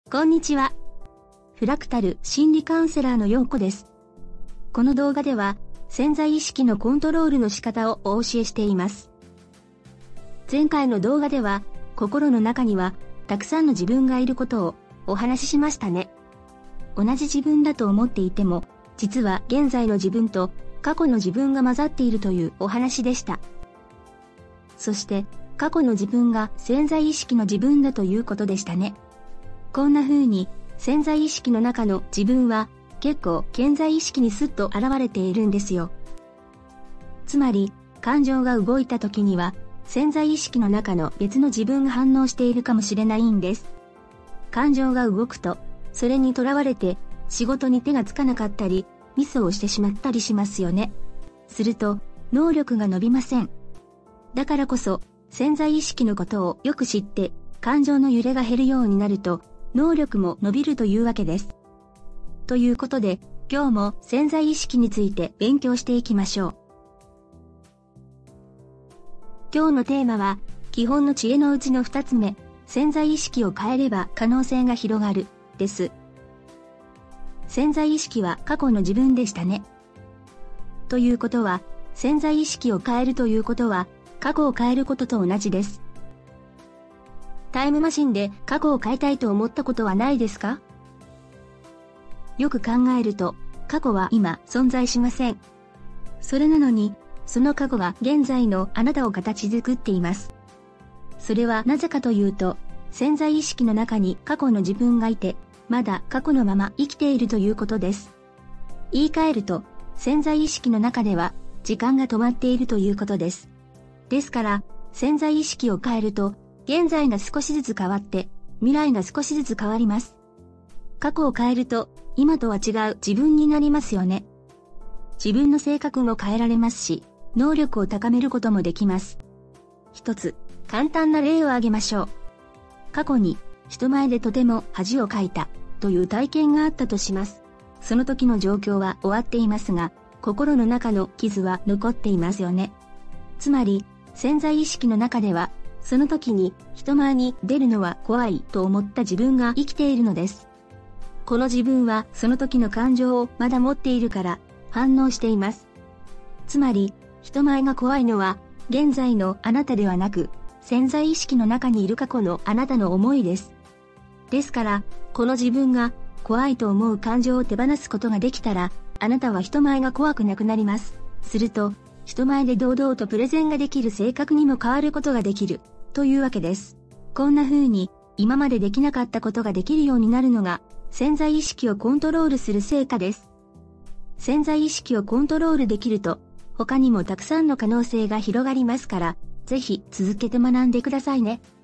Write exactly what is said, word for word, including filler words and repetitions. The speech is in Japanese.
こんにちは。フラクタル心理カウンセラーのようこです。この動画では潜在意識のコントロールの仕方をお教えしています。前回の動画では心の中にはたくさんの自分がいることをお話ししましたね。同じ自分だと思っていても、実は現在の自分と過去の自分が混ざっているというお話でした。そして過去の自分が潜在意識の自分だということでしたね。こんな風に潜在意識の中の自分は結構顕在意識にスッと現れているんですよ。つまり感情が動いた時には潜在意識の中の別の自分が反応しているかもしれないんです。感情が動くとそれにとらわれて仕事に手がつかなかったりミスをしてしまったりしますよね。すると能力が伸びません。だからこそ潜在意識のことをよく知って感情の揺れが減るようになると能力も伸びるというわけです。ということで今日も潜在意識について勉強していきましょう。今日のテーマは基本の知恵のうちのふたつめ、潜在意識を変えれば可能性が広がるです。潜在意識は過去の自分でしたね。ということは潜在意識を変えるということは過去を変えることと同じです。タイムマシンで過去を変えたいと思ったことはないですか？よく考えると過去は今存在しません。それなのにその過去が現在のあなたを形作っています。それはなぜかというと潜在意識の中に過去の自分がいてまだ過去のまま生きているということです。言い換えると潜在意識の中では時間が止まっているということです。ですから潜在意識を変えると現在が少しずつ変わって未来が少しずつ変わります。過去を変えると今とは違う自分になりますよね。自分の性格も変えられますし能力を高めることもできます。一つ簡単な例を挙げましょう。過去に人前でとても恥をかいたという体験があったとします。その時の状況は終わっていますが心の中の傷は残っていますよね。つまり潜在意識の中ではその時に人前に出るのは怖いと思った自分が生きているのです。この自分はその時の感情をまだ持っているから反応しています。つまり人前が怖いのは現在のあなたではなく潜在意識の中にいる過去のあなたの思いです。ですからこの自分が怖いと思う感情を手放すことができたらあなたは人前が怖くなくなります。すると人前で堂々とプレゼンができる性格にも変わることができるというわけです。こんな風に今までできなかったことができるようになるのが潜在意識をコントロールする成果です。潜在意識をコントロールできると他にもたくさんの可能性が広がりますから、ぜひ続けて学んでくださいね。